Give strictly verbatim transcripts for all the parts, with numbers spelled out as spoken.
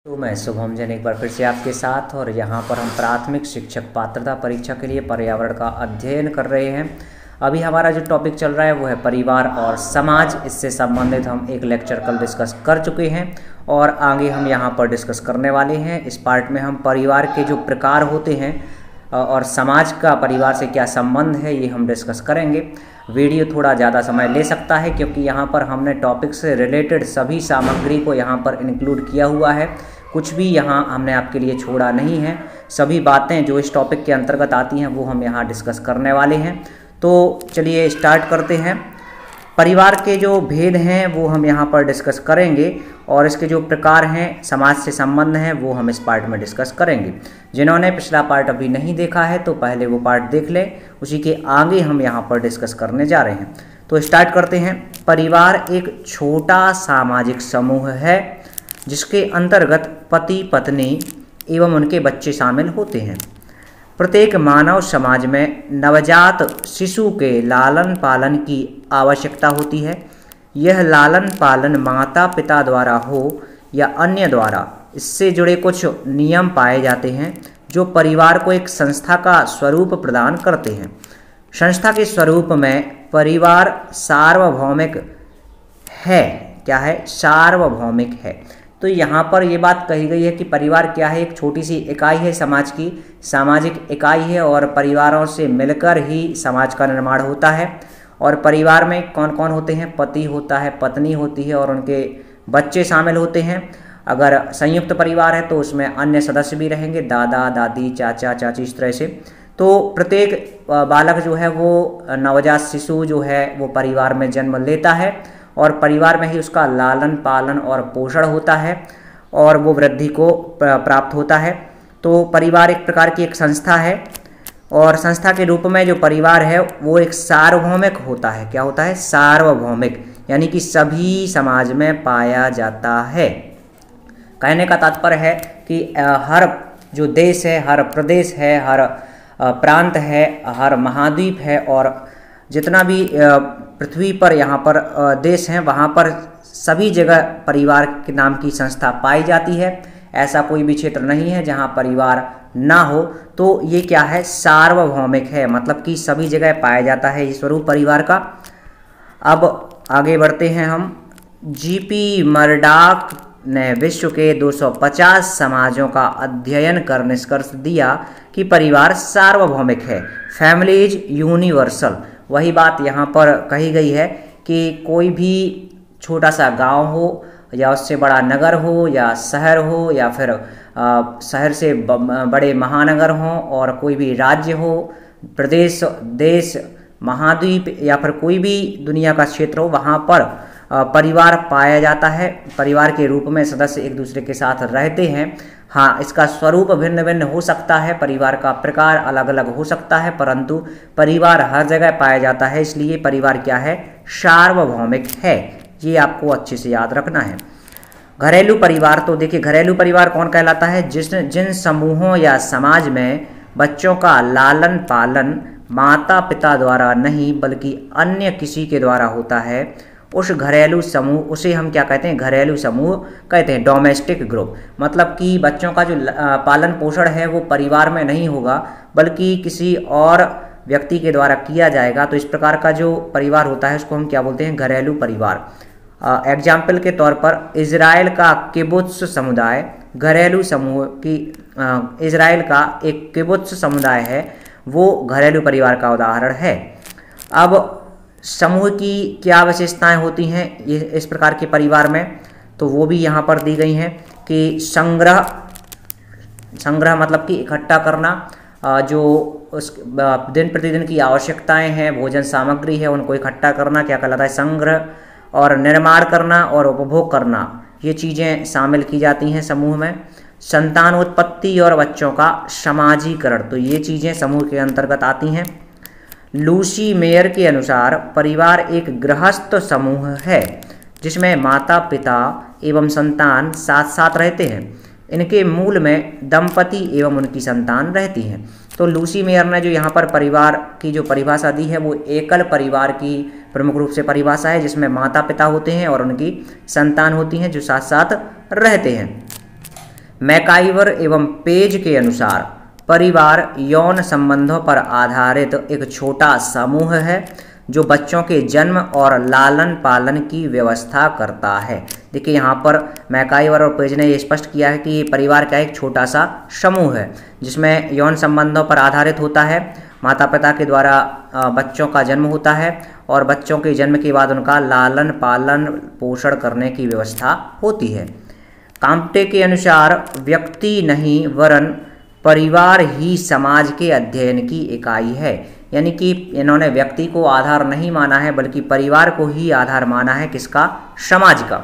तो मैं शुभम जैन एक बार फिर से आपके साथ, और यहाँ पर हम प्राथमिक शिक्षक पात्रता परीक्षा के लिए पर्यावरण का अध्ययन कर रहे हैं। अभी हमारा जो टॉपिक चल रहा है वो है परिवार और समाज। इससे संबंधित हम एक लेक्चर कल डिस्कस कर चुके हैं और आगे हम यहाँ पर डिस्कस करने वाले हैं। इस पार्ट में हम परिवार के जो प्रकार होते हैं और समाज का परिवार से क्या संबंध है ये हम डिस्कस करेंगे। वीडियो थोड़ा ज़्यादा समय ले सकता है क्योंकि यहाँ पर हमने टॉपिक से रिलेटेड सभी सामग्री को यहाँ पर इंक्लूड किया हुआ है। कुछ भी यहाँ हमने आपके लिए छोड़ा नहीं है। सभी बातें जो इस टॉपिक के अंतर्गत आती हैं वो हम यहाँ डिस्कस करने वाले हैं। तो चलिए स्टार्ट करते हैं। परिवार के जो भेद हैं वो हम यहाँ पर डिस्कस करेंगे और इसके जो प्रकार हैं, समाज से संबंध हैं, वो हम इस पार्ट में डिस्कस करेंगे। जिन्होंने पिछला पार्ट अभी नहीं देखा है तो पहले वो पार्ट देख लें, उसी के आगे हम यहाँ पर डिस्कस करने जा रहे हैं। तो स्टार्ट करते हैं। परिवार एक छोटा सामाजिक समूह है जिसके अंतर्गत पति पत्नी एवं उनके बच्चे शामिल होते हैं। प्रत्येक मानव समाज में नवजात शिशु के लालन पालन की आवश्यकता होती है। यह लालन पालन माता पिता द्वारा हो या अन्य द्वारा, इससे जुड़े कुछ नियम पाए जाते हैं जो परिवार को एक संस्था का स्वरूप प्रदान करते हैं। संस्था के स्वरूप में परिवार सार्वभौमिक है। क्या है? सार्वभौमिक है। तो यहाँ पर ये बात कही गई है कि परिवार क्या है? एक छोटी सी इकाई है, समाज की सामाजिक इकाई है और परिवारों से मिलकर ही समाज का निर्माण होता है। और परिवार में कौन कौन होते हैं? पति होता है, पत्नी होती है और उनके बच्चे शामिल होते हैं। अगर संयुक्त परिवार है तो उसमें अन्य सदस्य भी रहेंगे, दादा दादी चाचा चाची, इस तरह से। तो प्रत्येक बालक जो है वो नवजात शिशु जो है वो परिवार में जन्म लेता है और परिवार में ही उसका लालन पालन और पोषण होता है और वो वृद्धि को प्राप्त होता है। तो परिवार एक प्रकार की एक संस्था है और संस्था के रूप में जो परिवार है वो एक सार्वभौमिक होता है। क्या होता है? सार्वभौमिक, यानी कि सभी समाज में पाया जाता है। कहने का तात्पर्य है कि हर जो देश है, हर प्रदेश है, हर प्रांत है, हर महाद्वीप है और जितना भी पृथ्वी पर यहाँ पर देश हैं वहाँ पर सभी जगह परिवार के नाम की संस्था पाई जाती है। ऐसा कोई भी क्षेत्र नहीं है जहाँ परिवार ना हो। तो ये क्या है? सार्वभौमिक है, मतलब कि सभी जगह पाया जाता है ये स्वरूप परिवार का। अब आगे बढ़ते हैं हम। जीपी मर्डॉक ने विश्व के दो सौ पचास समाजों का अध्ययन कर निष्कर्ष दिया कि परिवार सार्वभौमिक है। Family is universal. वही बात यहाँ पर कही गई है कि कोई भी छोटा सा गांव हो या उससे बड़ा नगर हो या शहर हो या फिर आ, शहर से बड़े महानगर हों और कोई भी राज्य हो, प्रदेश, देश, महाद्वीप या फिर कोई भी दुनिया का क्षेत्र हो, वहाँ पर आ, परिवार पाया जाता है। परिवार के रूप में सदस्य एक दूसरे के साथ रहते हैं। हाँ, इसका स्वरूप भिन्न भिन्न हो सकता है, परिवार का प्रकार अलग अलग हो सकता है, परंतु परिवार हर जगह पाया जाता है। इसलिए परिवार क्या है? सार्वभौमिक है। ये आपको अच्छे से याद रखना है। घरेलू परिवार, तो देखिए घरेलू परिवार कौन कहलाता है? जिस जिन समूहों या समाज में बच्चों का लालन पालन माता पिता द्वारा नहीं बल्कि अन्य किसी के द्वारा होता है, उस घरेलू समूह, उसे हम क्या कहते हैं? घरेलू समूह कहते हैं, डोमेस्टिक ग्रुप। मतलब कि बच्चों का जो पालन पोषण है वो परिवार में नहीं होगा बल्कि किसी और व्यक्ति के द्वारा किया जाएगा। तो इस प्रकार का जो परिवार होता है उसको हम क्या बोलते हैं? घरेलू परिवार। एग्जाम्पल के तौर पर इजराइल का किबुत्स समुदाय घरेलू समूह की, इजराइल का एक किबुत्स समुदाय है, वो घरेलू परिवार का उदाहरण है। अब समूह की क्या विशेषताएं होती हैं ये इस प्रकार के परिवार में, तो वो भी यहाँ पर दी गई हैं कि संग्रह, संग्रह मतलब कि इकट्ठा करना, जो उस दिन प्रतिदिन की आवश्यकताएं हैं, भोजन सामग्री है, उनको इकट्ठा करना क्या कहलाता है? संग्रह। और निर्माण करना और उपभोग करना, ये चीज़ें शामिल की जाती हैं समूह में। संतान उत्पत्ति और बच्चों का समाजीकरण, तो ये चीज़ें समूह के अंतर्गत आती हैं। लूसी मेयर के अनुसार परिवार एक गृहस्थ समूह है जिसमें माता पिता एवं संतान साथ साथ रहते हैं। इनके मूल में दंपति एवं उनकी संतान रहती हैं। तो लूसी मेयर ने जो यहाँ पर परिवार की जो परिभाषा दी है वो एकल परिवार की प्रमुख रूप से परिभाषा है जिसमें माता पिता होते हैं और उनकी संतान होती हैं जो साथ साथ रहते हैं। मैकाइवर एवं पेज के अनुसार परिवार यौन संबंधों पर आधारित एक छोटा समूह है जो बच्चों के जन्म और लालन पालन की व्यवस्था करता है। देखिए यहाँ पर मैकाइवर और पेज ने ये स्पष्ट किया है कि परिवार का एक छोटा सा समूह है जिसमें यौन संबंधों पर आधारित होता है। माता पिता के द्वारा बच्चों का जन्म होता है और बच्चों के जन्म के बाद उनका लालन पालन पोषण करने की व्यवस्था होती है। काम्टे के अनुसार व्यक्ति नहीं वरन परिवार ही समाज के अध्ययन की इकाई है, यानी कि इन्होंने व्यक्ति को आधार नहीं माना है बल्कि परिवार को ही आधार माना है, किसका? समाज का।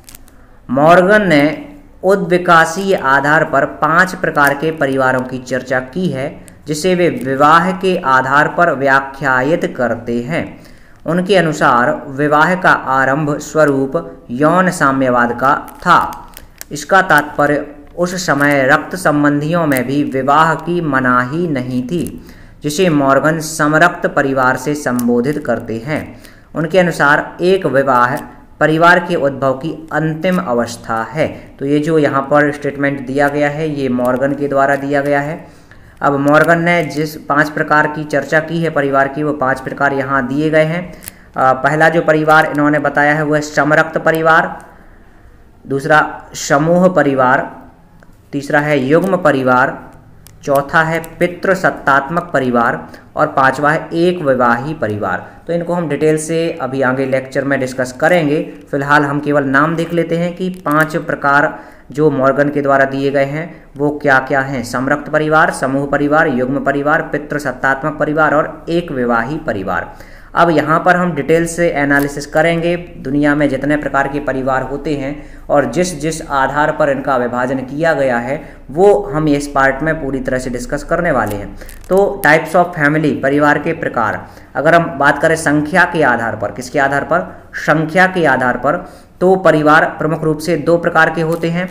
मॉर्गन ने उद्विकासीय आधार पर पांच प्रकार के परिवारों की चर्चा की है जिसे वे विवाह के आधार पर व्याख्यायित करते हैं। उनके अनुसार विवाह का आरंभ स्वरूप यौन साम्यवाद का था। इसका तात्पर्य उस समय रक्त संबंधियों में भी विवाह की मनाही नहीं थी, जिसे मॉर्गन समरक्त परिवार से संबोधित करते हैं। उनके अनुसार एक विवाह परिवार के उद्भव की अंतिम अवस्था है। तो ये जो यहाँ पर स्टेटमेंट दिया गया है ये मॉर्गन के द्वारा दिया गया है। अब मॉर्गन ने जिस पांच प्रकार की चर्चा की है परिवार की, वो पांच प्रकार यहाँ दिए गए हैं। पहला जो परिवार इन्होंने बताया है वह समरक्त परिवार, दूसरा समूह परिवार, तीसरा है युग्म परिवार, चौथा है पितृसत्तात्मक परिवार और पांचवा है एक विवाही परिवार। तो इनको हम डिटेल से अभी आगे लेक्चर में डिस्कस करेंगे। फिलहाल हम केवल नाम देख लेते हैं कि पांच प्रकार जो मॉर्गन के द्वारा दिए गए हैं वो क्या क्या हैं। समरक्त परिवार, समूह परिवार, युग्म परिवार, पितृसत्तात्मक परिवार और एक विवाही परिवार। अब यहाँ पर हम डिटेल से एनालिसिस करेंगे दुनिया में जितने प्रकार के परिवार होते हैं और जिस जिस आधार पर इनका विभाजन किया गया है वो हम इस पार्ट में पूरी तरह से डिस्कस करने वाले हैं। तो टाइप्स ऑफ फैमिली, परिवार के प्रकार, अगर हम बात करें संख्या के आधार पर, किसके आधार पर? संख्या के आधार पर, तो परिवार प्रमुख रूप से दो प्रकार के होते हैं,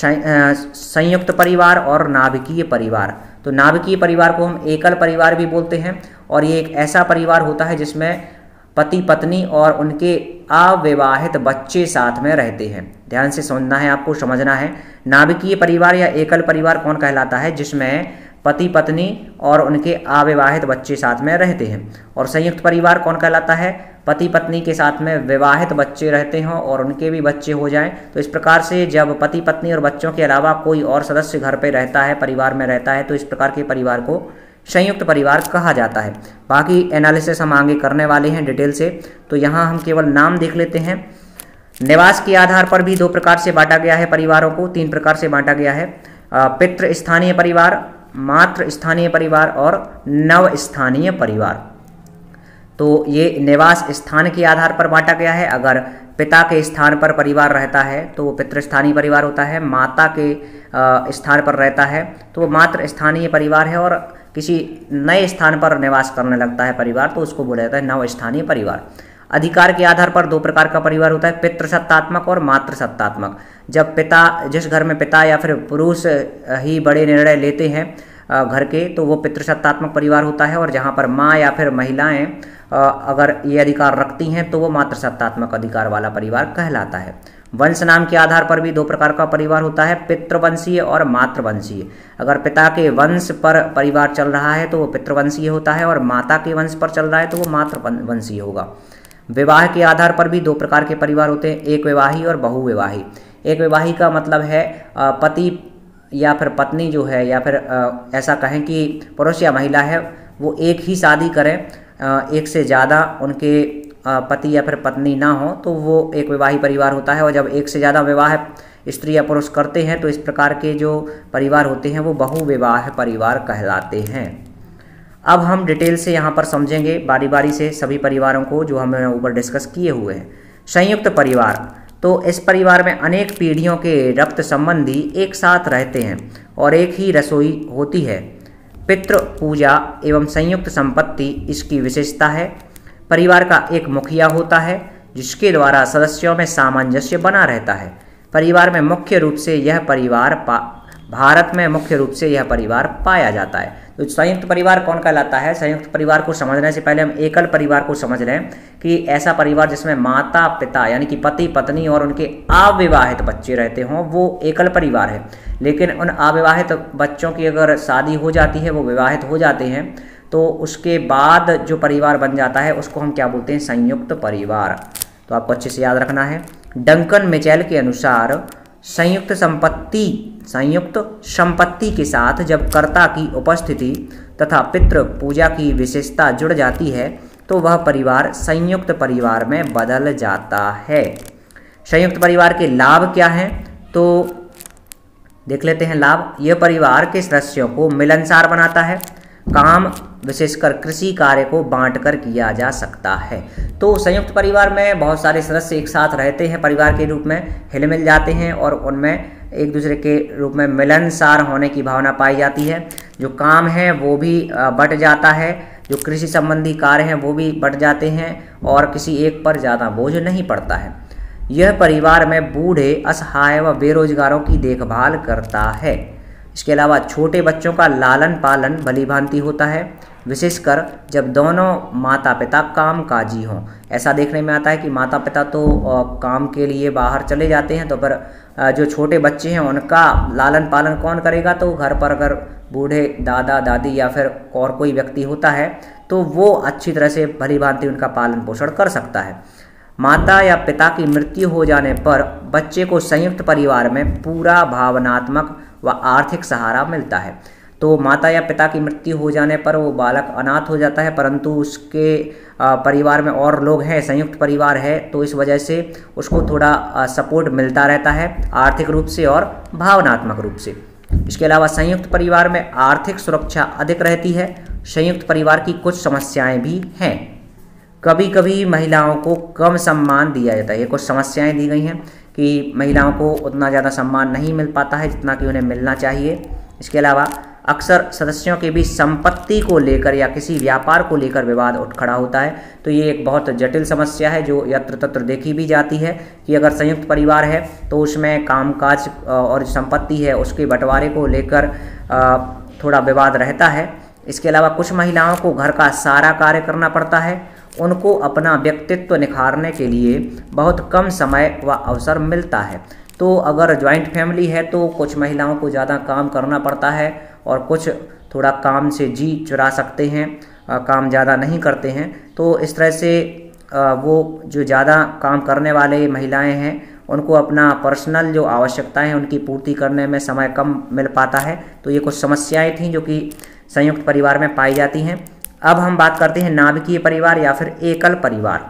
संयुक्त परिवार और नाभिकीय परिवार। तो नाभिकीय परिवार को हम एकल परिवार भी बोलते हैं और ये एक ऐसा परिवार होता है जिसमें पति पत्नी और उनके अविवाहित बच्चे साथ में रहते हैं। ध्यान से सुनना है, आपको समझना है। नाभिकीय परिवार या एकल परिवार कौन कहलाता है? जिसमें पति पत्नी और उनके अविवाहित बच्चे साथ में रहते हैं। और संयुक्त परिवार कौन कहलाता है? पति पत्नी के साथ में विवाहित बच्चे रहते हों और उनके भी बच्चे हो जाएं। तो इस प्रकार से जब पति पत्नी और बच्चों के अलावा कोई और सदस्य घर पे रहता है, परिवार में रहता है, तो इस प्रकार के परिवार को संयुक्त परिवार कहा जाता है। बाकी एनालिसिस हम आगे करने वाले हैं डिटेल से। तो यहाँ हम केवल नाम देख लेते हैं। निवास के आधार पर भी दो प्रकार से बांटा गया है परिवारों को, तीन प्रकार से बांटा गया है। पितृ स्थानीय परिवार, मातृ स्थानीय परिवार और नव स्थानीय परिवार। तो ये निवास स्थान के आधार पर बांटा गया है। अगर पिता के स्थान पर परिवार रहता है तो वो पितृस्थानीय परिवार होता है, माता के स्थान पर रहता है तो वो मातृ स्थानीय परिवार है, और किसी नए स्थान पर निवास करने लगता है परिवार तो उसको बोला जाता है नव स्थानीय परिवार। अधिकार के आधार पर दो प्रकार का परिवार होता है, पितृसत्तात्मक और मातृसत्तात्मक। जब पिता, जिस घर में पिता या फिर पुरुष ही बड़े निर्णय लेते हैं घर के, तो वो पितृसत्तात्मक परिवार होता है, और जहाँ पर माँ या फिर महिलाएं अगर ये अधिकार रखती हैं तो वो मातृसत्तात्मक अधिकार वाला परिवार कहलाता है। वंश नाम के आधार पर भी दो प्रकार का परिवार होता है, पितृवंशीय और मातृवंशीय। अगर पिता के वंश पर परिवार चल रहा है तो वो पितृवंशीय होता है, और माता के वंश पर चल रहा है तो वो मातृवंशीय होगा। विवाह के आधार पर भी दो प्रकार के परिवार होते हैं, एक विवाही और बहुविवाही। एक विवाही का मतलब है पति या फिर पत्नी जो है, या फिर ऐसा कहें कि पुरुष या महिला है, वो एक ही शादी करें, एक से ज़्यादा उनके पति या फिर पत्नी ना हो तो वो एक विवाही परिवार होता है। और जब एक से ज़्यादा विवाह स्त्री या पुरुष करते हैं तो इस प्रकार के जो परिवार होते हैं वो बहुविवाह परिवार कहलाते हैं। अब हम डिटेल से यहाँ पर समझेंगे बारी बारी से सभी परिवारों को जो हमने ऊपर डिस्कस किए हुए हैं। संयुक्त परिवार, तो इस परिवार में अनेक पीढ़ियों के रक्त संबंधी एक साथ रहते हैं और एक ही रसोई होती है। पितृ पूजा एवं संयुक्त संपत्ति इसकी विशेषता है। परिवार का एक मुखिया होता है जिसके द्वारा सदस्यों में सामंजस्य बना रहता है। परिवार में मुख्य रूप से यह परिवार पा भारत में मुख्य रूप से यह परिवार पाया जाता है। तो संयुक्त परिवार कौन कहलाता है? संयुक्त परिवार को समझने से पहले हम एकल परिवार को समझ लें कि ऐसा परिवार जिसमें माता पिता यानी कि पति पत्नी और उनके अविवाहित बच्चे रहते हों, वो एकल परिवार है। लेकिन उन अविवाहित बच्चों की अगर शादी हो जाती है, वो विवाहित हो जाते हैं, तो उसके बाद जो परिवार बन जाता है उसको हम क्या बोलते हैं? संयुक्त परिवार। तो आपको अच्छे से याद रखना है। डंकन मिचेल के अनुसार संयुक्त संपत्ति संयुक्त संपत्ति के साथ जब कर्ता की उपस्थिति तथा पितृ पूजा की विशेषता जुड़ जाती है तो वह परिवार संयुक्त परिवार में बदल जाता है। संयुक्त परिवार के लाभ क्या हैं? तो देख लेते हैं लाभ। यह परिवार के सदस्यों को मिलनसार बनाता है। काम विशेषकर कृषि कार्य को बांटकर किया जा सकता है। तो संयुक्त परिवार में बहुत सारे सदस्य एक साथ रहते हैं, परिवार के रूप में हिल मिल जाते हैं और उनमें एक दूसरे के रूप में मिलनसार होने की भावना पाई जाती है। जो काम है वो भी बट जाता है, जो कृषि संबंधी कार्य हैं वो भी बट जाते हैं और किसी एक पर ज़्यादा बोझ नहीं पड़ता है। यह परिवार में बूढ़े, असहाय व बेरोजगारों की देखभाल करता है। इसके अलावा छोटे बच्चों का लालन पालन भलीभांति होता है, विशेषकर जब दोनों माता पिता कामकाजी हों। ऐसा देखने में आता है कि माता पिता तो काम के लिए बाहर चले जाते हैं, तो पर जो छोटे बच्चे हैं उनका लालन पालन कौन करेगा? तो घर पर अगर बूढ़े दादा दादी या फिर और कोई व्यक्ति होता है तो वो अच्छी तरह से भलीभांति उनका पालन पोषण कर सकता है। माता या पिता की मृत्यु हो जाने पर बच्चे को संयुक्त परिवार में पूरा भावनात्मक व आर्थिक सहारा मिलता है। तो माता या पिता की मृत्यु हो जाने पर वो बालक अनाथ हो जाता है, परंतु उसके परिवार में और लोग हैं, संयुक्त परिवार है, तो इस वजह से उसको थोड़ा सपोर्ट मिलता रहता है आर्थिक रूप से और भावनात्मक रूप से। इसके अलावा संयुक्त परिवार में आर्थिक सुरक्षा अधिक रहती है। संयुक्त परिवार की कुछ समस्याएं भी हैं। कभी कभी महिलाओं को कम सम्मान दिया जाता है। ये कुछ समस्याएं दी गई हैं कि महिलाओं को उतना ज़्यादा सम्मान नहीं मिल पाता है जितना कि उन्हें मिलना चाहिए। इसके अलावा अक्सर सदस्यों के बीच संपत्ति को लेकर या किसी व्यापार को लेकर विवाद उठ खड़ा होता है। तो ये एक बहुत जटिल समस्या है जो यत्र तत्र देखी भी जाती है कि अगर संयुक्त परिवार है तो उसमें कामकाज और संपत्ति है उसके बंटवारे को लेकर थोड़ा विवाद रहता है। इसके अलावा कुछ महिलाओं को घर का सारा कार्य करना पड़ता है। उनको अपना व्यक्तित्व निखारने के लिए बहुत कम समय व अवसर मिलता है। तो अगर ज्वाइंट फैमिली है तो कुछ महिलाओं को ज़्यादा काम करना पड़ता है और कुछ थोड़ा काम से जी चुरा सकते हैं, आ, काम ज़्यादा नहीं करते हैं। तो इस तरह से आ, वो जो ज़्यादा काम करने वाले महिलाएं हैं उनको अपना पर्सनल जो आवश्यकताएं हैं उनकी पूर्ति करने में समय कम मिल पाता है। तो ये कुछ समस्याएं थीं जो कि संयुक्त परिवार में पाई जाती हैं। अब हम बात करते हैं नाभिकीय परिवार या फिर एकल परिवार।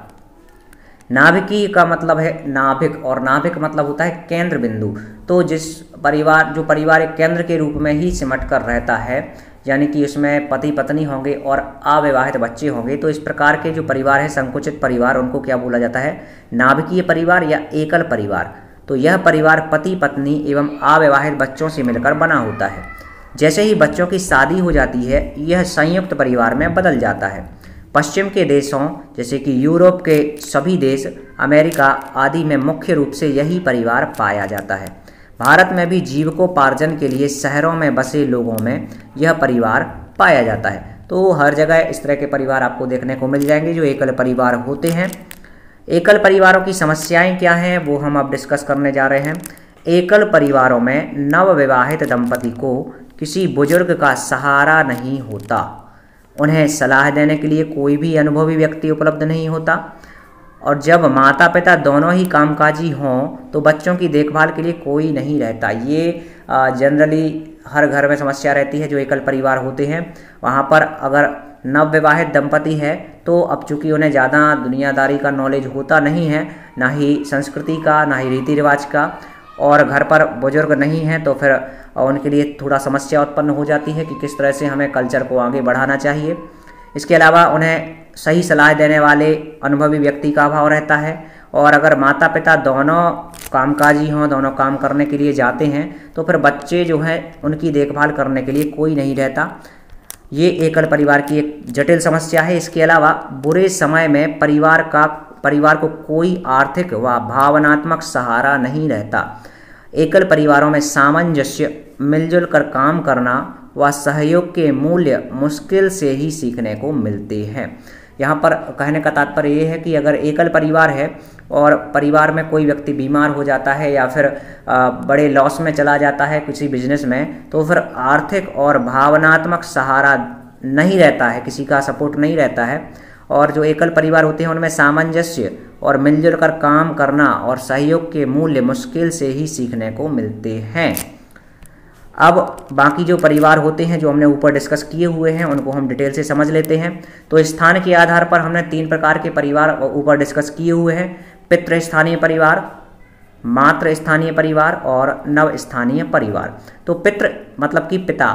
नाभिकीय का मतलब है नाभिक और नाभिक मतलब होता है केंद्र बिंदु। तो जिस परिवार जो परिवार एक केंद्र के रूप में ही सिमट कर रहता है, यानी कि उसमें पति पत्नी होंगे और अविवाहित बच्चे होंगे, तो इस प्रकार के जो परिवार है संकुचित परिवार उनको क्या बोला जाता है? नाभिकीय परिवार या एकल परिवार। तो यह परिवार पति पत्नी एवं अविवाहित बच्चों से मिलकर बना होता है। जैसे ही बच्चों की शादी हो जाती है यह संयुक्त परिवार में बदल जाता है। पश्चिम के देशों जैसे कि यूरोप के सभी देश, अमेरिका आदि में मुख्य रूप से यही परिवार पाया जाता है। भारत में भी जीविकोपार्जन के लिए शहरों में बसे लोगों में यह परिवार पाया जाता है। तो हर जगह इस तरह के परिवार आपको देखने को मिल जाएंगे जो एकल परिवार होते हैं। एकल परिवारों की समस्याएं क्या हैं वो हम अब डिस्कस करने जा रहे हैं। एकल परिवारों में नवविवाहित दंपति को किसी बुजुर्ग का सहारा नहीं होता। उन्हें सलाह देने के लिए कोई भी अनुभवी व्यक्ति उपलब्ध नहीं होता। और जब माता पिता दोनों ही कामकाजी हों तो बच्चों की देखभाल के लिए कोई नहीं रहता। ये जनरली हर घर में समस्या रहती है जो एकल परिवार होते हैं। वहाँ पर अगर नवविवाहित दंपति है तो अब चूँकि उन्हें ज़्यादा दुनियादारी का नॉलेज होता नहीं है, ना ही संस्कृति का, ना ही रीति रिवाज का, और घर पर बुजुर्ग नहीं हैं तो फिर उनके लिए थोड़ा समस्या उत्पन्न हो जाती है कि किस तरह से हमें कल्चर को आगे बढ़ाना चाहिए। इसके अलावा उन्हें सही सलाह देने वाले अनुभवी व्यक्ति का अभाव रहता है। और अगर माता पिता दोनों कामकाजी हों, दोनों काम करने के लिए जाते हैं तो फिर बच्चे जो हैं उनकी देखभाल करने के लिए कोई नहीं रहता। ये एकल परिवार की एक जटिल समस्या है। इसके अलावा बुरे समय में परिवार का परिवार को कोई आर्थिक व भावनात्मक सहारा नहीं रहता। एकल परिवारों में सामंजस्य, मिलजुल कर काम करना व सहयोग के मूल्य मुश्किल से ही सीखने को मिलते हैं। यहाँ पर कहने का तात्पर्य ये है कि अगर एकल परिवार है और परिवार में कोई व्यक्ति बीमार हो जाता है या फिर बड़े लॉस में चला जाता है किसी बिजनेस में, तो फिर आर्थिक और भावनात्मक सहारा नहीं रहता है, किसी का सपोर्ट नहीं रहता है। और जो एकल परिवार होते हैं उनमें सामंजस्य और मिलजुल कर काम करना और सहयोग के मूल्य मुश्किल से ही सीखने को मिलते हैं। अब बाकी जो परिवार होते हैं जो हमने ऊपर डिस्कस किए हुए हैं उनको हम डिटेल से समझ लेते हैं। तो स्थान के आधार पर हमने तीन प्रकार के परिवार ऊपर डिस्कस किए हुए हैं, पितृ स्थानीय परिवार, मातृ स्थानीय परिवार और नव स्थानीय परिवार। तो पितृ मतलब कि पिता,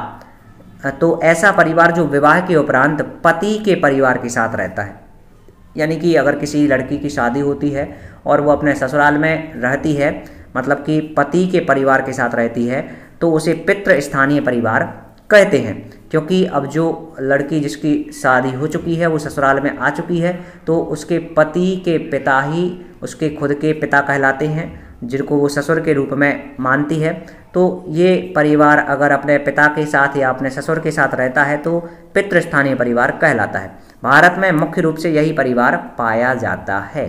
तो ऐसा परिवार जो विवाह के उपरांत पति के परिवार के साथ रहता है, यानी कि अगर किसी लड़की की शादी होती है और वो अपने ससुराल में रहती है, मतलब कि पति के परिवार के साथ रहती है, तो उसे पितृ स्थानीय परिवार कहते हैं। क्योंकि अब जो लड़की जिसकी शादी हो चुकी है वो ससुराल में आ चुकी है, तो उसके पति के पिता ही उसके खुद के पिता कहलाते हैं, जिनको वो ससुर के रूप में मानती है। तो ये परिवार अगर अपने पिता के साथ या अपने ससुर के साथ रहता है तो पितृ स्थानीय परिवार कहलाता है। भारत में मुख्य रूप से यही परिवार पाया जाता है।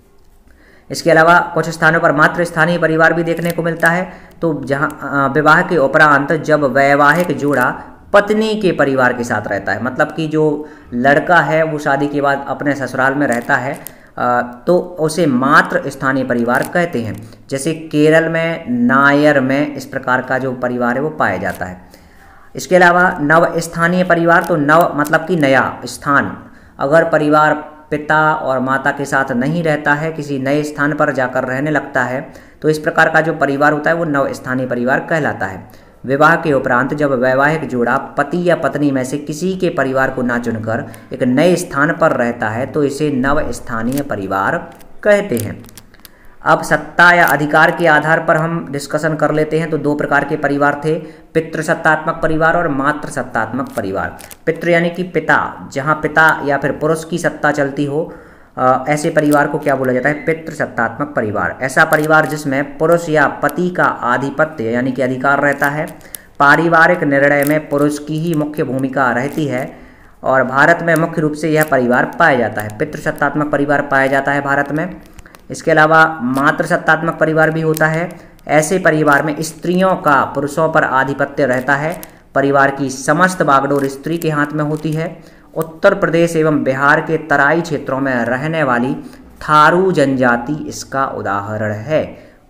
इसके अलावा कुछ स्थानों पर मातृ स्थानीय परिवार भी देखने को मिलता है। तो जहाँ विवाह के उपरांत जब वैवाहिक जोड़ा पत्नी के परिवार के साथ रहता है, मतलब कि जो लड़का है वो शादी के बाद अपने ससुराल में रहता है, तो उसे मातृ स्थानीय परिवार कहते हैं। जैसे केरल में, नायर में इस प्रकार का जो परिवार है वो पाया जाता है। इसके अलावा नव स्थानीय परिवार, तो नव मतलब कि नया स्थान, अगर परिवार पिता और माता के साथ नहीं रहता है, किसी नए स्थान पर जाकर रहने लगता है, तो इस प्रकार का जो परिवार होता है वो नव स्थानीय परिवार कहलाता है। विवाह के उपरांत जब वैवाहिक जोड़ा पति या पत्नी में से किसी के परिवार को ना चुनकर एक नए स्थान पर रहता है तो इसे नव स्थानीय परिवार कहते हैं। अब सत्ता या अधिकार के आधार पर हम डिस्कशन कर लेते हैं। तो दो प्रकार के परिवार थे, पितृसत्तात्मक परिवार और मातृ सत्तात्मक परिवार। पितृ यानी कि पिता, जहाँ पिता या फिर पुरुष की सत्ता चलती हो, आ, ऐसे परिवार को क्या बोला जाता है? पितृसत्तात्मक परिवार। ऐसा परिवार जिसमें पुरुष या पति का आधिपत्य यानी कि अधिकार रहता है, पारिवारिक निर्णय में पुरुष की ही मुख्य भूमिका रहती है, और भारत में मुख्य रूप से यह परिवार पाया जाता है। पितृसत्तात्मक परिवार पाया जाता है भारत में। इसके अलावा मातृसत्तात्मक परिवार भी होता है। ऐसे परिवार में स्त्रियों का पुरुषों पर आधिपत्य रहता है, परिवार की समस्त बागडोर स्त्री के हाथ में होती है। उत्तर प्रदेश एवं बिहार के तराई क्षेत्रों में रहने वाली थारू जनजाति इसका उदाहरण है।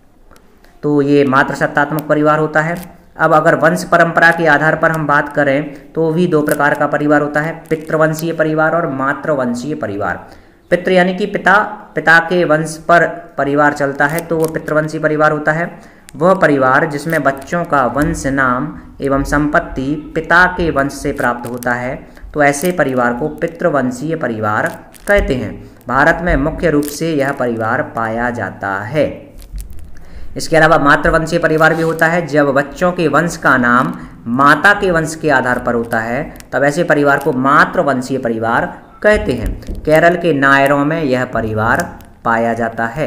तो ये मातृसत्तात्मक परिवार होता है। अब अगर वंश परंपरा के आधार पर हम बात करें तो भी दो प्रकार का परिवार होता है, पितृवंशीय परिवार और मातृवंशीय परिवार। पितृ यानी कि पिता, पिता के वंश पर परिवार चलता है तो वो पितृवंशीय परिवार होता है। वह परिवार जिसमें बच्चों का वंश नाम एवं संपत्ति पिता के वंश से प्राप्त होता है, तो ऐसे परिवार को पितृवंशीय परिवार कहते हैं। भारत में मुख्य रूप से यह परिवार पाया जाता है। इसके अलावा मातृवंशीय परिवार भी होता है। जब बच्चों के वंश का नाम माता के वंश के आधार पर होता है तब ऐसे परिवार को मातृवंशीय परिवार कहते हैं। केरल के नायरों में यह परिवार पाया जाता है।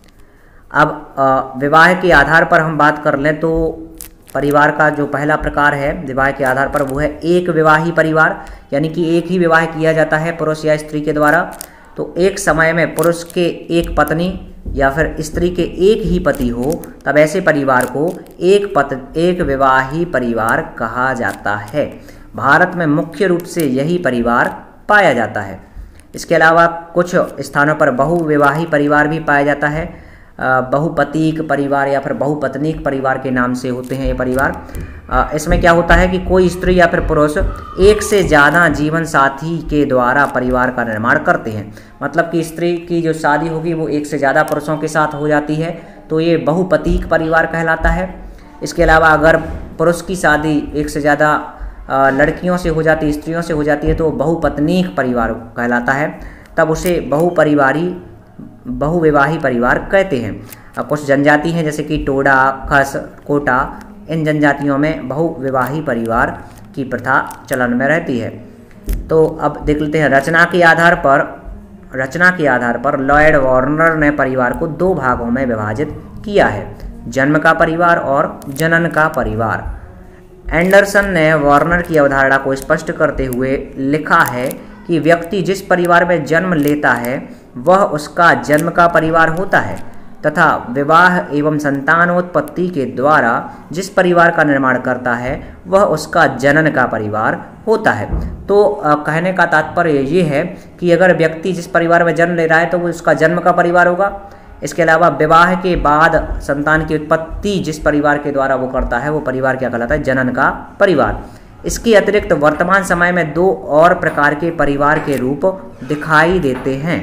अब विवाह के आधार पर हम बात कर लें तो परिवार का जो पहला प्रकार है विवाह के आधार पर वो है एक विवाही परिवार, यानी कि एक ही विवाह किया जाता है पुरुष या स्त्री के द्वारा। तो एक समय में पुरुष के एक पत्नी या फिर स्त्री के एक ही पति हो तब ऐसे परिवार को एक पत एक विवाही परिवार कहा जाता है। भारत में मुख्य रूप से यही परिवार पाया जाता है। इसके अलावा कुछ स्थानों पर बहुविवाही परिवार भी पाया जाता है। बहुपतिक परिवार या फिर बहुपत्नीक परिवार के नाम से होते हैं ये परिवार। इसमें क्या होता है कि कोई स्त्री या फिर पुरुष एक से ज़्यादा जीवन साथी के द्वारा परिवार का निर्माण करते हैं। मतलब कि स्त्री की जो शादी होगी वो एक से ज़्यादा पुरुषों के साथ हो जाती है तो ये बहुपतिक परिवार कहलाता है। इसके अलावा अगर पुरुष की शादी एक से ज़्यादा लड़कियों से हो जाती है, स्त्रियों से हो जाती है, तो बहुपत्नीक परिवार कहलाता है। तब उसे बहुपरिवारी बहुविवाही परिवार कहते हैं। अब कुछ जनजाति हैं जैसे कि टोडा, खस, कोटा, इन जनजातियों में बहुविवाही परिवार की प्रथा चलन में रहती है। तो अब देख लेते हैं रचना के आधार पर रचना के आधार पर लॉयड वार्नर ने परिवार को दो भागों में विभाजित किया है, जन्म का परिवार और जनन का परिवार। एंडरसन ने वार्नर की अवधारणा को स्पष्ट करते हुए लिखा है कि व्यक्ति जिस परिवार में जन्म लेता है वह उसका जन्म का परिवार होता है तथा विवाह एवं संतानोत्पत्ति के द्वारा जिस परिवार का निर्माण करता है वह उसका जनन का परिवार होता है। तो आ, कहने का तात्पर्य ये है कि अगर व्यक्ति जिस परिवार में जन्म ले रहा है तो वो उसका जन्म का परिवार होगा। इसके अलावा विवाह के बाद संतान की उत्पत्ति जिस परिवार के द्वारा वो करता है वो परिवार क्या कहलाता है, जनन का परिवार। इसके अतिरिक्त वर्तमान समय में दो और प्रकार के परिवार के रूप दिखाई देते हैं।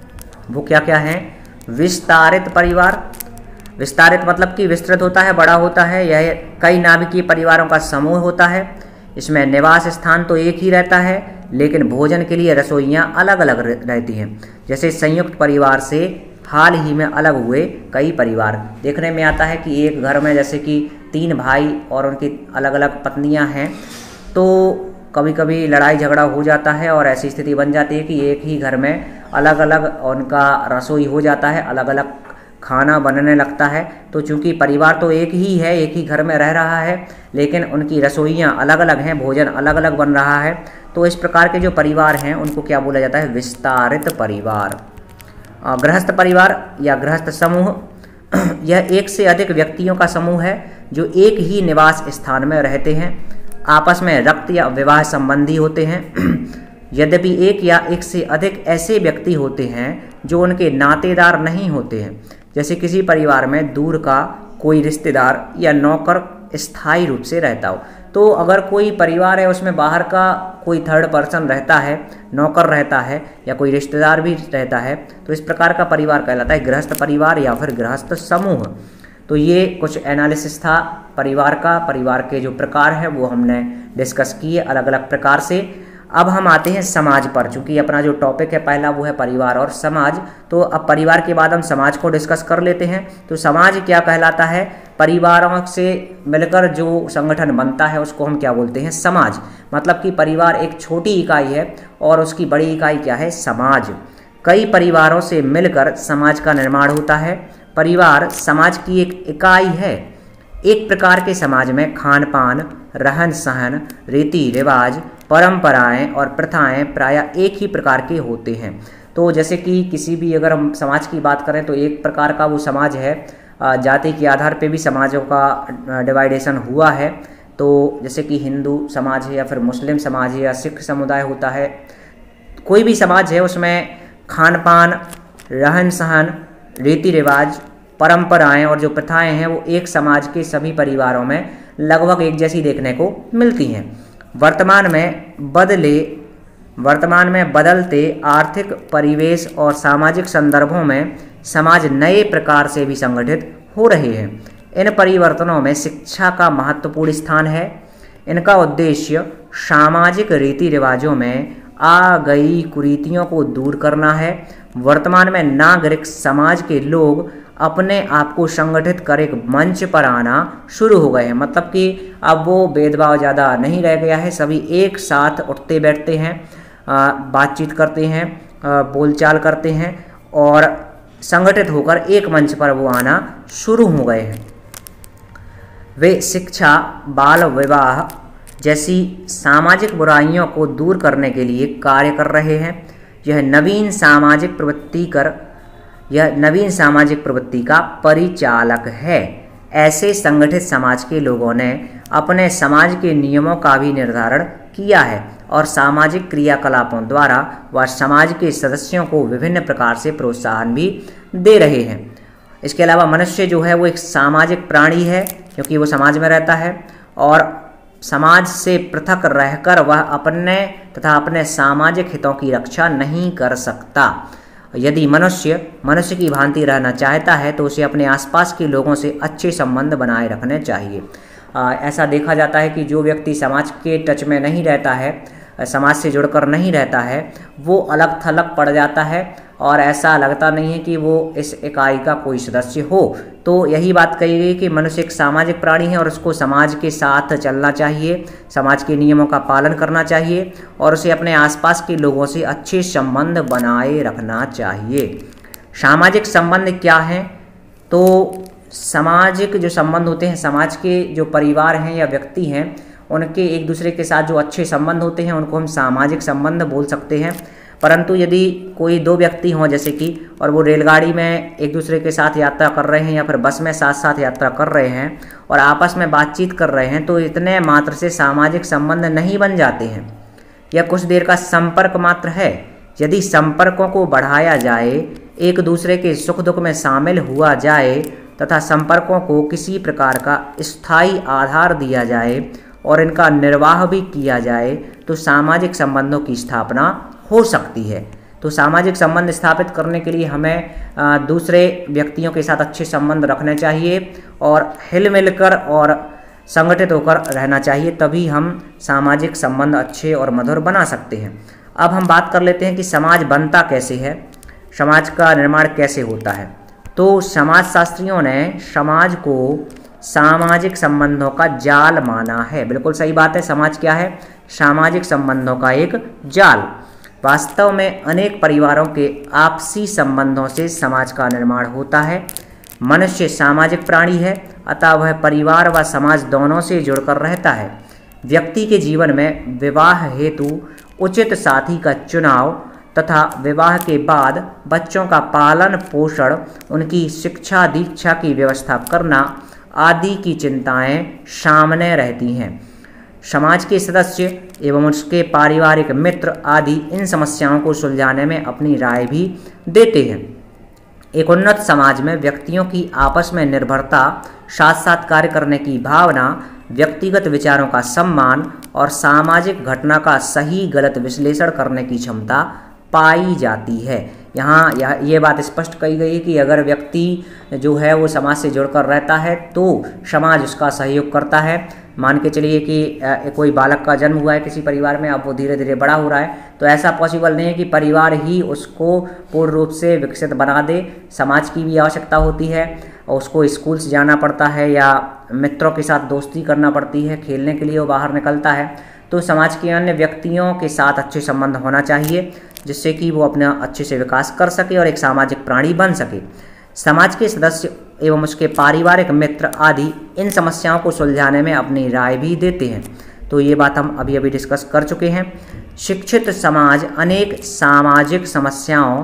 वो क्या क्या हैं? विस्तारित परिवार। विस्तारित मतलब कि विस्तृत होता है, बड़ा होता है। यह कई नाभिकीय परिवारों का समूह होता है। इसमें निवास स्थान तो एक ही रहता है लेकिन भोजन के लिए रसोइयाँ अलग अलग रहती हैं। जैसे संयुक्त परिवार से हाल ही में अलग हुए कई परिवार देखने में आता है कि एक घर में जैसे कि तीन भाई और उनकी अलग अलग पत्नियां हैं, तो कभी कभी लड़ाई झगड़ा हो जाता है और ऐसी स्थिति बन जाती है कि एक ही घर में अलग अलग उनका रसोई हो जाता है, अलग अलग खाना बनने लगता है। तो चूंकि परिवार तो एक ही है, एक ही घर में रह रहा है, लेकिन उनकी रसोइयाँ अलग अलग हैं, भोजन अलग अलग बन रहा है। तो इस प्रकार के जो परिवार हैं उनको क्या बोला जाता है? विस्तारित परिवार। गृहस्थ परिवार या गृहस्थ समूह यह एक से अधिक व्यक्तियों का समूह है जो एक ही निवास स्थान में रहते हैं, आपस में रक्त या विवाह संबंधी होते हैं। यद्यपि एक या एक से अधिक ऐसे व्यक्ति होते हैं जो उनके नातेदार नहीं होते हैं, जैसे किसी परिवार में दूर का कोई रिश्तेदार या नौकर स्थायी रूप से रहता हो। तो अगर कोई परिवार है उसमें बाहर का कोई थर्ड पर्सन रहता है, नौकर रहता है या कोई रिश्तेदार भी रहता है, तो इस प्रकार का परिवार कहलाता है गृहस्थ परिवार या फिर गृहस्थ समूह। तो ये कुछ एनालिसिस था परिवार का। परिवार के जो प्रकार हैं वो हमने डिस्कस किए अलग अलग प्रकार से। अब हम आते हैं समाज पर। चूंकि अपना जो टॉपिक है पहला वो है परिवार और समाज, तो अब परिवार के बाद हम समाज को डिस्कस कर लेते हैं। तो समाज क्या कहलाता है? परिवारों से मिलकर जो संगठन बनता है उसको हम क्या बोलते हैं? समाज। मतलब कि परिवार एक छोटी इकाई है और उसकी बड़ी इकाई क्या है? समाज। कई परिवारों से मिलकर समाज का निर्माण होता है। परिवार समाज की एक इकाई है। एक प्रकार के समाज में खान पान, रहन सहन, रीति रिवाज, परंपराएं और प्रथाएं प्रायः एक ही प्रकार के होते हैं। तो जैसे कि किसी भी अगर हम समाज की बात करें तो एक प्रकार का वो समाज है, जाति के आधार पे भी समाजों का डिवाइडेशन हुआ है। तो जैसे कि हिंदू समाज है या फिर मुस्लिम समाज है या सिख समुदाय होता है, कोई भी समाज है उसमें खान पान, रहन सहन, रीति रिवाज, परंपराएं और जो प्रथाएं हैं वो एक समाज के सभी परिवारों में लगभग एक जैसी देखने को मिलती हैं। वर्तमान में बदले वर्तमान में बदलते आर्थिक परिवेश और सामाजिक संदर्भों में समाज नए प्रकार से भी संगठित हो रहे हैं। इन परिवर्तनों में शिक्षा का महत्वपूर्ण स्थान है। इनका उद्देश्य सामाजिक रीति रिवाजों में आ गई कुरीतियों को दूर करना है। वर्तमान में नागरिक समाज के लोग अपने आप को संगठित कर एक मंच पर आना शुरू हो गए हैं। मतलब कि अब वो भेदभाव ज़्यादा नहीं रह गया है, सभी एक साथ उठते बैठते हैं, बातचीत करते हैं, बोलचाल करते हैं और संगठित होकर एक मंच पर वो आना शुरू हो गए हैं। वे शिक्षा, बाल विवाह जैसी सामाजिक बुराइयों को दूर करने के लिए कार्य कर रहे हैं। यह नवीन सामाजिक प्रवृत्ति कर यह नवीन सामाजिक प्रवृत्ति का परिचालक है। ऐसे संगठित समाज के लोगों ने अपने समाज के नियमों का भी निर्धारण किया है और सामाजिक क्रियाकलापों द्वारा वह समाज के सदस्यों को विभिन्न प्रकार से प्रोत्साहन भी दे रहे हैं। इसके अलावा मनुष्य जो है वो एक सामाजिक प्राणी है क्योंकि वो समाज में रहता है और समाज से पृथक रहकर वह अपने तथा अपने सामाजिक हितों की रक्षा नहीं कर सकता। यदि मनुष्य मनुष्य की भांति रहना चाहता है तो उसे अपने आसपास के लोगों से अच्छे संबंध बनाए रखने चाहिए। आ, ऐसा देखा जाता है कि जो व्यक्ति समाज के टच में नहीं रहता है, समाज से जुड़कर नहीं रहता है, वो अलग थलग पड़ जाता है और ऐसा लगता नहीं है कि वो इस इकाई का कोई सदस्य हो। तो यही बात कही गई कि मनुष्य एक सामाजिक प्राणी है और उसको समाज के साथ चलना चाहिए, समाज के नियमों का पालन करना चाहिए और उसे अपने आसपास के लोगों से अच्छे संबंध बनाए रखना चाहिए। सामाजिक संबंध क्या हैं? तो सामाजिक जो संबंध होते हैं, समाज के जो परिवार हैं या व्यक्ति हैं उनके एक दूसरे के साथ जो अच्छे संबंध होते हैं उनको हम सामाजिक संबंध बोल सकते हैं। परंतु यदि कोई दो व्यक्ति हों जैसे कि, और वो रेलगाड़ी में एक दूसरे के साथ यात्रा कर रहे हैं या फिर बस में साथ साथ यात्रा कर रहे हैं और आपस में बातचीत कर रहे हैं, तो इतने मात्र से सामाजिक संबंध नहीं बन जाते हैं। यह कुछ देर का संपर्क मात्र है। यदि संपर्कों को बढ़ाया जाए, एक दूसरे के सुख दुख में शामिल हुआ जाए तथा संपर्कों को किसी प्रकार का स्थायी आधार दिया जाए और इनका निर्वाह भी किया जाए, तो सामाजिक संबंधों की स्थापना हो सकती है। तो सामाजिक संबंध स्थापित करने के लिए हमें आ, दूसरे व्यक्तियों के साथ अच्छे संबंध रखने चाहिए और हिल मिलकर और संगठित होकर रहना चाहिए, तभी हम सामाजिक संबंध अच्छे और मधुर बना सकते हैं। अब हम बात कर लेते हैं कि समाज बनता कैसे है, समाज का निर्माण कैसे होता है। तो समाजशास्त्रियों ने समाज को सामाजिक संबंधों का जाल माना है। बिल्कुल सही बात है। समाज क्या है? सामाजिक संबंधों का एक जाल। वास्तव में अनेक परिवारों के आपसी संबंधों से समाज का निर्माण होता है। मनुष्य सामाजिक प्राणी है, अतः वह परिवार व समाज दोनों से जुड़कर रहता है। व्यक्ति के जीवन में विवाह हेतु उचित साथी का चुनाव तथा विवाह के बाद बच्चों का पालन पोषण, उनकी शिक्षा दीक्षा की व्यवस्था करना आदि की चिंताएं सामने रहती हैं। समाज के सदस्य एवं उसके पारिवारिक मित्र आदि इन समस्याओं को सुलझाने में अपनी राय भी देते हैं। एक उन्नत समाज में व्यक्तियों की आपस में निर्भरता, साथ साथ कार्य करने की भावना, व्यक्तिगत विचारों का सम्मान और सामाजिक घटना का सही गलत विश्लेषण करने की क्षमता पाई जाती है। यहाँ यह ये बात स्पष्ट कही गई है कि अगर व्यक्ति जो है वो समाज से जुड़कर रहता है तो समाज उसका सहयोग करता है। मान के चलिए कि कोई बालक का जन्म हुआ है किसी परिवार में, अब वो धीरे धीरे बड़ा हो रहा है, तो ऐसा पॉसिबल नहीं है कि परिवार ही उसको पूर्ण रूप से विकसित बना दे। समाज की भी आवश्यकता होती है और उसको स्कूल से जाना पड़ता है या मित्रों के साथ दोस्ती करना पड़ती है, खेलने के लिए वो बाहर निकलता है। तो समाज के अन्य व्यक्तियों के साथ अच्छे संबंध होना चाहिए जिससे कि वो अपना अच्छे से विकास कर सके और एक सामाजिक प्राणी बन सके। समाज के सदस्य एवं उसके पारिवारिक मित्र आदि इन समस्याओं को सुलझाने में अपनी राय भी देते हैं। तो ये बात हम अभी अभी डिस्कस कर चुके हैं। शिक्षित समाज अनेक सामाजिक समस्याओं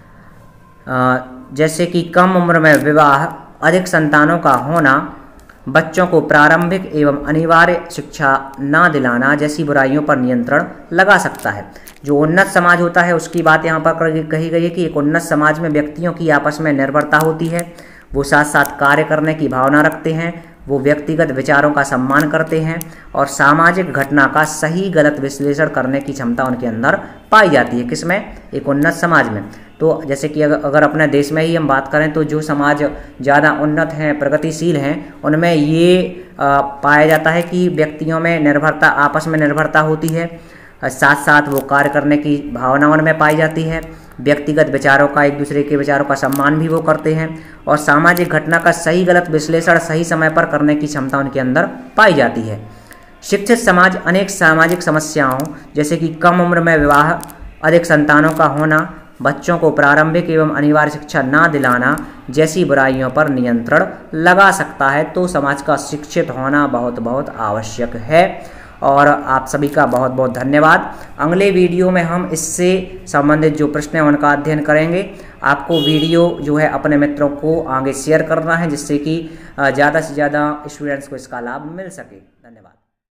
जैसे कि कम उम्र में विवाह, अधिक संतानों का होना, बच्चों को प्रारंभिक एवं अनिवार्य शिक्षा न दिलाना जैसी बुराइयों पर नियंत्रण लगा सकता है। जो उन्नत समाज होता है उसकी बात यहाँ पर कही गई है कि एक उन्नत समाज में व्यक्तियों की आपस में निर्भरता होती है, वो साथ साथ कार्य करने की भावना रखते हैं, वो व्यक्तिगत विचारों का सम्मान करते हैं और सामाजिक घटना का सही गलत विश्लेषण करने की क्षमता उनके अंदर पाई जाती है। किसमें? एक उन्नत समाज में। तो जैसे कि अगर अपने देश में ही हम बात करें तो जो समाज ज़्यादा उन्नत हैं, प्रगतिशील हैं, उनमें ये पाया जाता है कि व्यक्तियों में निर्भरता, आपस में निर्भरता होती है, साथ साथ वो कार्य करने की भावना उनमें पाई जाती है, व्यक्तिगत विचारों का, एक दूसरे के विचारों का सम्मान भी वो करते हैं और सामाजिक घटना का सही गलत विश्लेषण सही समय पर करने की क्षमता उनके अंदर पाई जाती है। शिक्षित समाज अनेक सामाजिक समस्याओं जैसे कि कम उम्र में विवाह, अधिक संतानों का होना, बच्चों को प्रारंभिक एवं अनिवार्य शिक्षा न दिलाना जैसी बुराइयों पर नियंत्रण लगा सकता है। तो समाज का शिक्षित होना बहुत बहुत आवश्यक है। और आप सभी का बहुत बहुत धन्यवाद। अगले वीडियो में हम इससे संबंधित जो प्रश्न हैं उनका अध्ययन करेंगे। आपको वीडियो जो है अपने मित्रों को आगे शेयर करना है जिससे कि ज़्यादा से ज़्यादा स्टूडेंट्स को इसका लाभ मिल सके। धन्यवाद।